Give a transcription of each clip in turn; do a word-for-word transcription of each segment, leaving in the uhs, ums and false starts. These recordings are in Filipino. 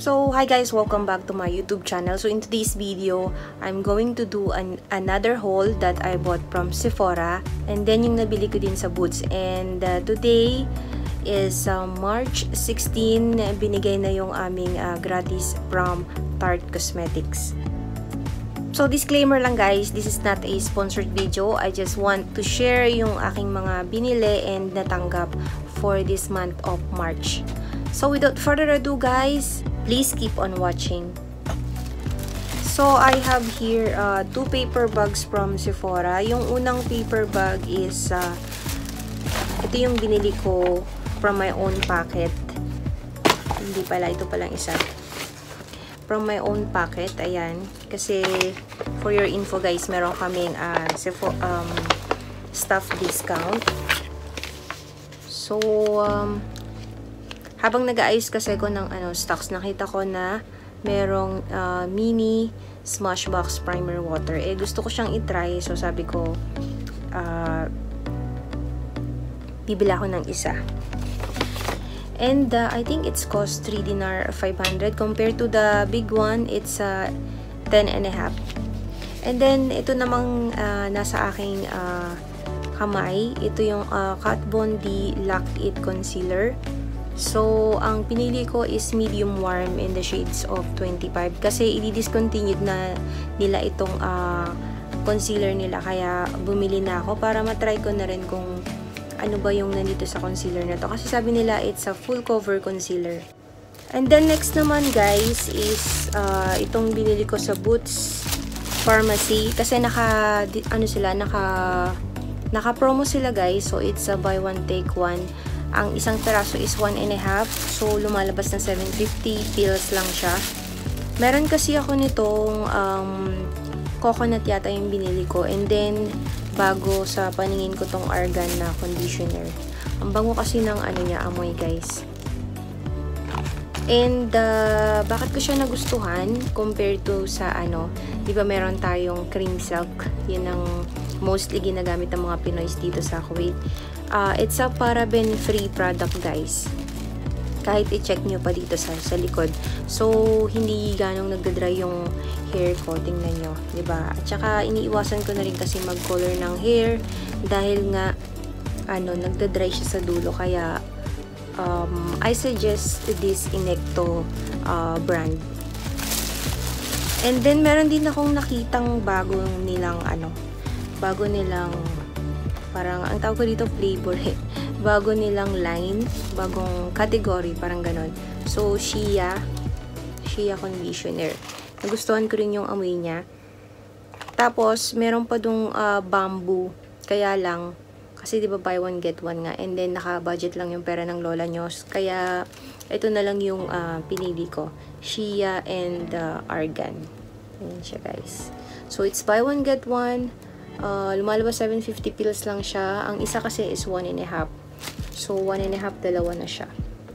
So, hi guys! Welcome back to my YouTube channel. So, in today's video, I'm going to do an, another haul that I bought from Sephora. And then, yung nabili ko din sa Boots. And uh, today is uh, March sixteenth. Binigay na yung aming uh, gratis from Tarte Cosmetics. So, disclaimer lang guys, this is not a sponsored video. I just want to share yung aking mga binili and natanggap for this month of March. So, without further ado guys, please keep on watching. So, I have here uh, two paper bags from Sephora. Yung unang paper bag is, uh, ito yung binili ko from my own packet. Hindi pala, ito palang isa. From my own packet, ayan. Kasi, for your info guys, meron kaming uh, Sephora, um, staff discount. So, um, habang nag-aayos kasi ko ng ano, stocks, nakita ko na merong uh, mini Smashbox primer water. Eh, gusto ko siyang itry. So, sabi ko, uh, bibila ko ng isa. And, uh, I think it's cost three dinar five hundred. Compared to the big one, it's uh, ten and a half. And then, ito namang uh, nasa aking uh, kamay. Ito yung uh, Kat Von D Lock It Concealer. So, ang pinili ko is medium warm in the shades of twenty-five. Kasi, i-discontinued na nila itong uh, concealer nila. Kaya, bumili na ako para matry ko na rin kung ano ba yung nandito sa concealer na to. Kasi sabi nila, it's a full cover concealer. And then, next naman guys, is uh, itong binili ko sa Boots Pharmacy. Kasi, naka, ano sila, naka, naka-promo sila guys. So, it's a buy one, take one. Ang isang peraso is one and a half. So, lumalabas na seven fifty. Pills lang siya. Meron kasi ako nitong um, coconut yata yung binili ko. And then, bago sa paningin ko tong argan na conditioner. Ang bango kasi ng ano niya, amoy guys. And, uh, bakit ko siya nagustuhan compared to sa ano, di ba meron tayong cream silk. Yun ang mostly ginagamit ng mga Pinoys dito sa Kuwait. Uh, it's a paraben-free product guys. Kahit i-check nyo pa dito sa, sa likod. So, hindi ganong nagdadry yung hair ko. Tingnan nyo. Diba? At saka, iniiwasan ko na rin kasi mag-color ng hair. Dahil nga, ano, nagdadry siya sa dulo. Kaya, um, I suggest this Inecto uh, brand. And then, meron din akong nakitang bagong nilang, ano, bago nilang parang, ang tawag ko dito, flavor eh. Bago nilang line, bagong category, parang ganon. So, Shea, Shea Conditioner. Nagustuhan ko rin yung amoy niya. Tapos, meron pa dong uh, bamboo. Kaya lang, kasi di ba buy one, get one nga. And then, naka-budget lang yung pera ng lola nyo. Kaya, ito na lang yung uh, pinili ko. Shea and uh, Argan. Ayan siya guys. So, it's buy one, get one. Uh, lumalabas seven fifty pills lang siya. Ang isa kasi is one and a half. So, one and a half, dalawa na siya.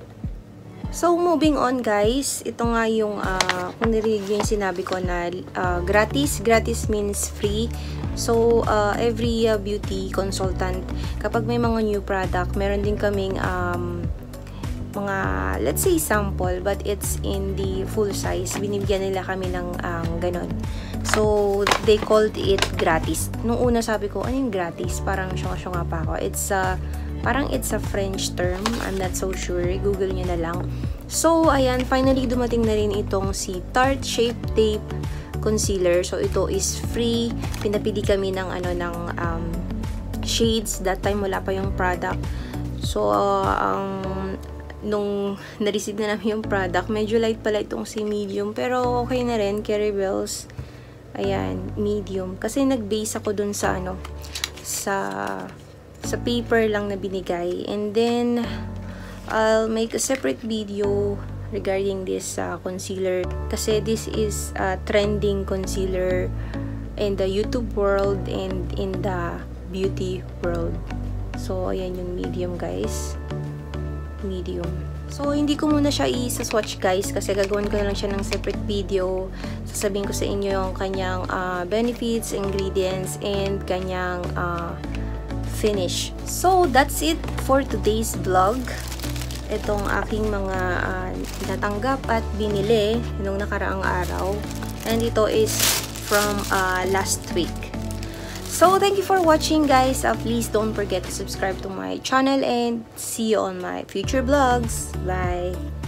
So, moving on guys. Ito nga yung, uh, kung narinig yung sinabi ko na uh, gratis. Gratis means free. So, uh, every uh, beauty consultant, kapag may mga new product, meron din kaming um, mga, let's say sample, but it's in the full size. Binibigyan nila kami ng um, ganon. So, they called it gratis. Nung una sabi ko, ano yung gratis? Parang syunga-syunga pa ako. It's a, parang it's a French term. I'm not so sure. Google nyo na lang. So, ayan, finally dumating na rin itong si Tarte Shape Tape Concealer. So, ito is free. Pinapili kami ng ano, ng um, shades. That time, wala pa yung product. So, uh, ang nung na-receive na namin yung product, medyo light pala itong si medium. Pero, okay na rin. Carry Bells. Ayan, medium. Kasi nag-base ako dun sa ano, sa, sa paper lang na binigay. And then, I'll make a separate video regarding this uh, concealer. Kasi this is a trending concealer in the YouTube world and in the beauty world. So, ayan yung medium guys. Medium. So, hindi ko muna siya i-swatch guys kasi gagawin ko na lang siya ng separate video. Sasabihin ko sa inyo yung kanyang uh, benefits, ingredients, and kanyang uh, finish. So, that's it for today's vlog. itong aking mga uh, natanggap at binili nung nakaraang araw. And ito is from uh, last week. So, thank you for watching, guys. Uh, please don't forget to subscribe to my channel and see you on my future vlogs. Bye!